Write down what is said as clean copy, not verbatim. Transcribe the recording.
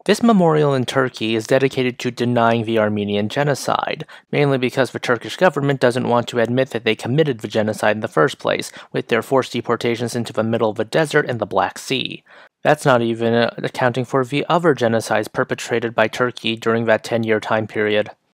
This memorial in Turkey is dedicated to denying the Armenian genocide, mainly because the Turkish government doesn't want to admit that they committed the genocide in the first place, with their forced deportations into the middle of the desert and the Black Sea. That's not even accounting for the other genocides perpetrated by Turkey during that 10-year time period.